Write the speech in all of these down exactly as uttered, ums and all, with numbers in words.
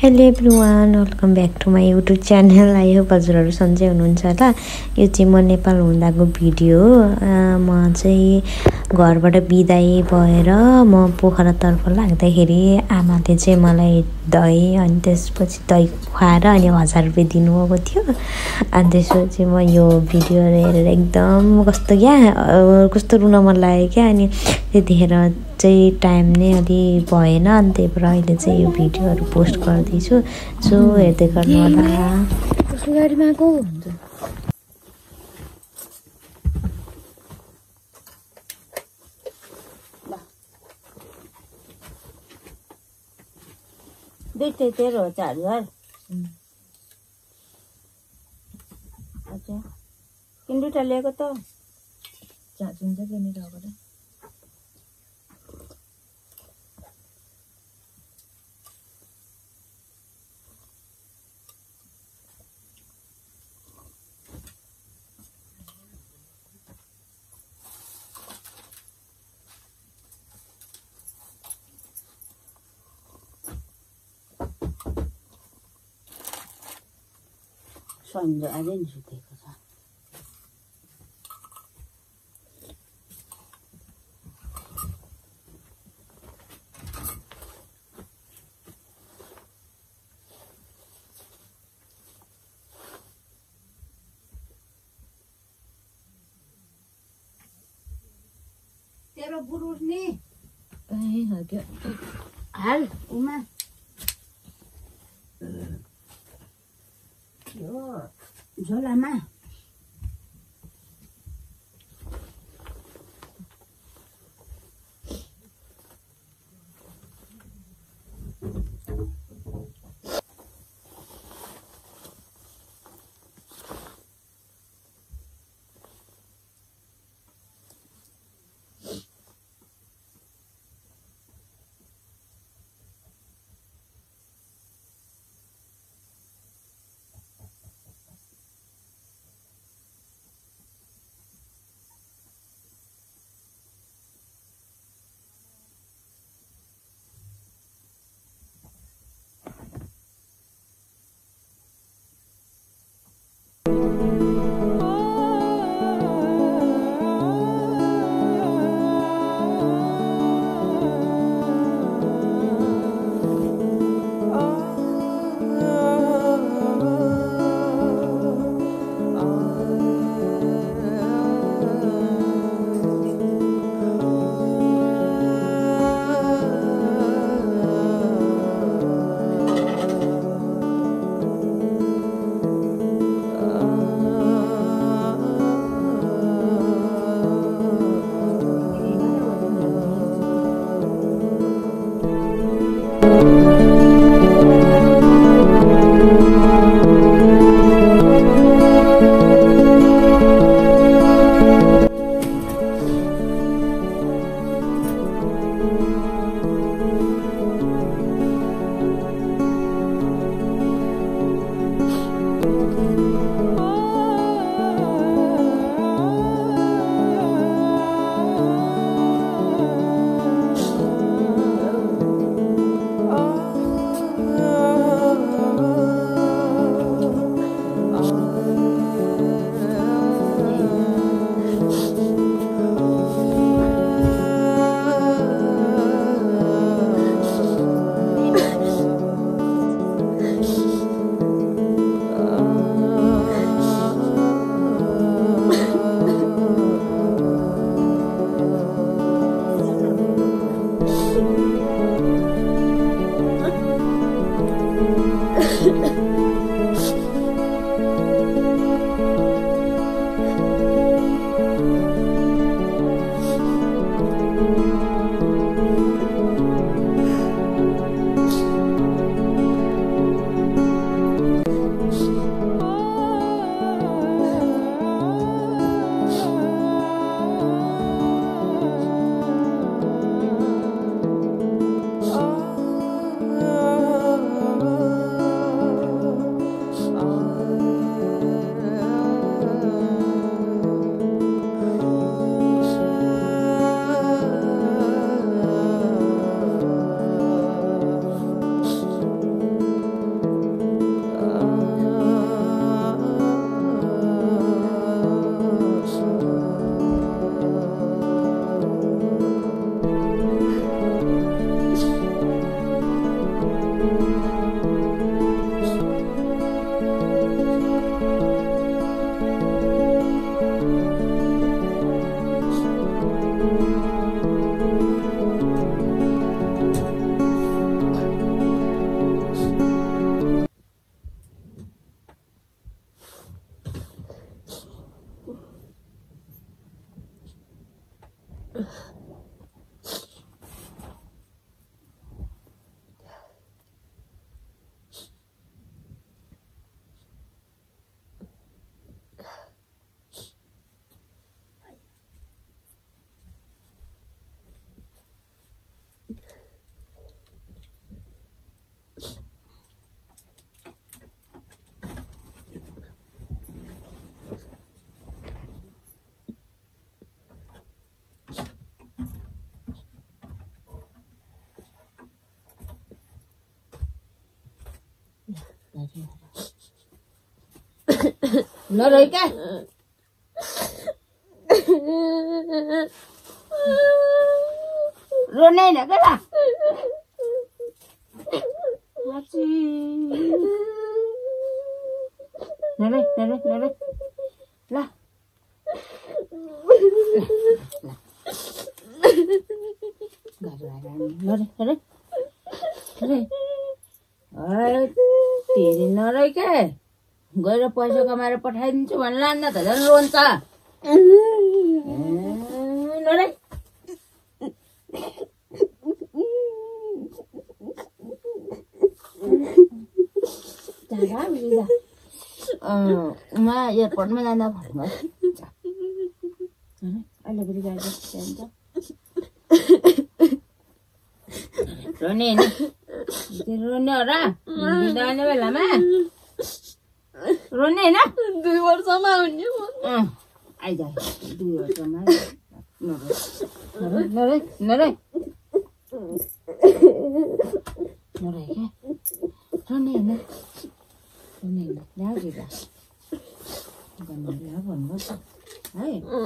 Hello everyone, welcome back to my YouTube channel. I hope हजुरहरू सन्चै हुनुहुन्छ होला। यो चाहिँ म नेपाल हुँदाको भिडियो हो। म चाहिँ घरबाट बिदाई भएर म पोखरातर्फ लाग्दाखेरि आमाले चाहिँ मलाई दही अनि त्यसपछि दही खुवाएर अनि हजार रुपियाँ दिनुभएको थियो। अनि त्यसपछि म यो भिडियो हेरेर एकदम कस्तो क्या कस्तो रुन मन लाग्यो क्या। अनि त्यतिखेर चाहिँ टाइम नै अलि भएन, अनि त्यही भएर अहिले चाहिँ यो भिडियोहरू पोस्ट गर्दैछु। सो हेर्दै गर्नु होला। गाडीमा को हुन्छ देखते तेरो चार हजार अच्छा किन दुईटा लिएको त चार्ज हुन्छ कि नि रबाट सन्जो अझै नि सुतेको छ। तेरो बुरुस नि ए हग्यो हाल उमा यो झोलामा Nó rồi cái rồi này nè cái là nè đây nè đây nè đây là nó đây nó đây nó đây अरे तेरी नरै के गएर पैसा कमाएर पठाइदिन्छु भन्ला न त झन् रोन्छ नरै मा एयरपोर्टमा जाँदा भन्नु अहिले फेरि गाडी जान्छ रोने रोने हो र जाने बेलामा रोने होइन दुई वर्षमा हुने आइज दुई वर्षमा नरै नरै नरै नरै क्या रोने होइन रोने होइन ल्याउ दिदा भन्नु भन्नुपर्छ है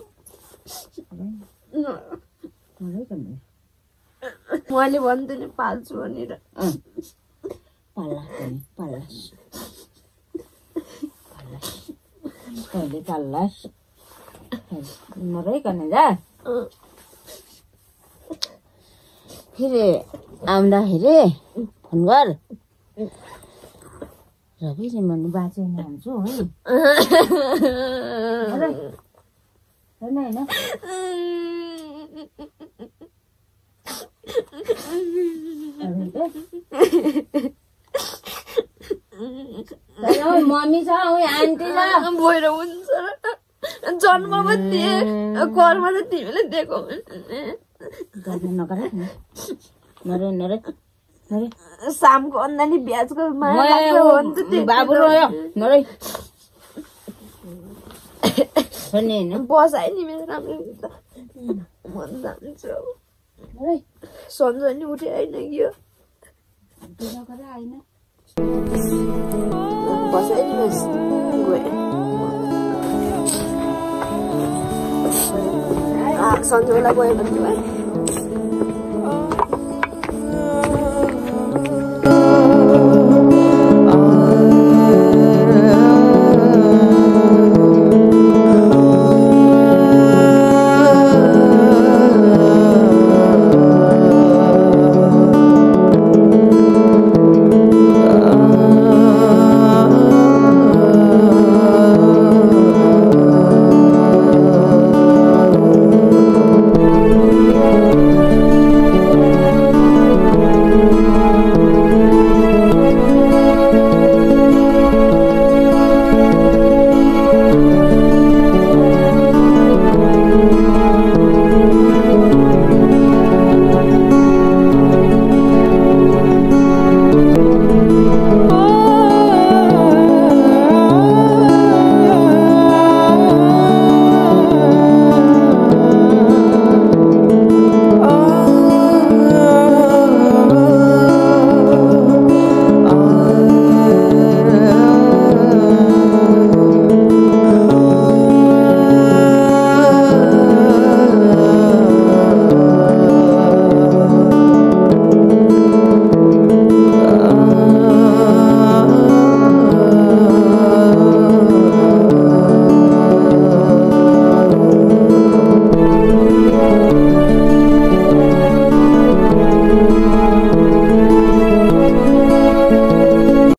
नरै भन्नु मैले भन्थेँ नि पाल्छु भनेर पाल्ला पनि पाल्लास कहिले पाल्लास नरहिकन जा फेरि आउँदाखेरि फोन गर र फेरि म बाँचेन हुन्छु है होइन होइन मम्मी छ आन्टी छ भएर हुन्छ जन्ममा थिए घरमा त तिमीले दिएको नगर नरे नरे नरे सामको अन्दानी ब्याजको बाबु रोयो नरे बसाइ नि मेरो राम्रो मन जान्छ सम्झनी उठे होइन यो बसाइ नि गयो सन्जोलाई गयो भने